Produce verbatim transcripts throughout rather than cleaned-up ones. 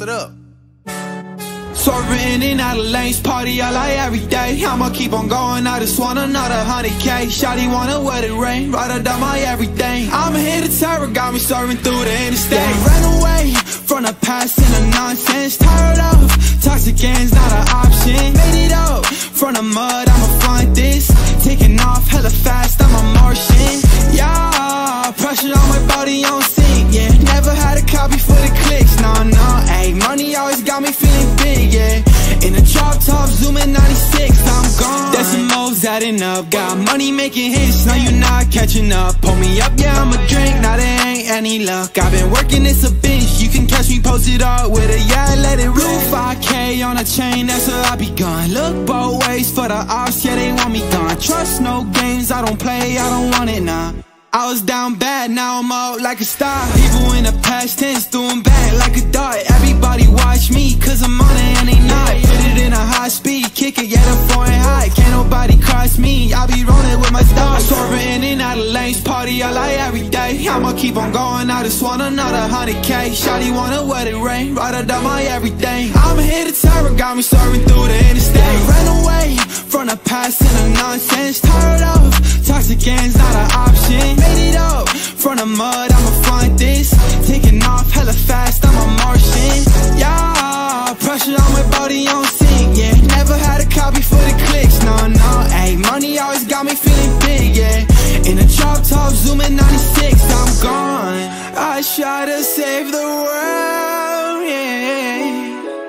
it up. Swerving in out of lanes, party all like every day. I'ma keep on going, I just want another hundred K. Shawty wanna wet it rain, right up down my everything. I'm here to terror, got me swerving through the interstate. Yeah, ran away from the past and the nonsense. Tired of toxic gains, not an option. Made it up from the mud, I'ma find this. Taking off hella fast, I'm a Martian. Yeah, pressure on my body on sync, yeah. Never had a copy for the clicks, nah, nah, ayy. Money always got me feeling big, yeah. In a drop top, zooming ninety-six, I'm gone. There's some moves adding up, got money making hits, now you not catching up. Pull me up, yeah, I'ma drink, now there ain't any luck. I've been working, it's a binge, you can catch me posted up with a yeah, let it roll. five K on a chain, that's where I be gone. Look both ways for the ops, yeah, they want me gone. Trust no games, I don't play, I don't want it, nah. I was down bad, now I'm out like a star. People in the past tense doing bad like a dart. Everybody watch me, cause I'm on it and they not. Put it in a high speed, kick it, yeah, the foreign high. Can't nobody cross me, I be rolling with my stars. Swerving in and out of lanes, party all like every day. I'ma keep on going, I just want another hundred K. Shawty wanna wet it rain, right up down my everything. I'm here to terror, got me swerving through the interstate. Ran away from the past and the nonsense. Tired of toxic gains, not an option. Made it up from the mud, I'ma find this. Taking off hella fast, I'm a Martian. Yeah, pressure on my body on sync, yeah. Never had a copy for the clicks, no, no, ayy. Money always got me feeling big, yeah. In a drop top, zooming ninety-six, I'm gone. I try to save the world, yeah.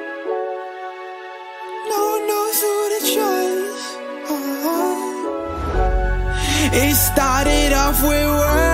No one knows who to trust. Oh. It started off with words.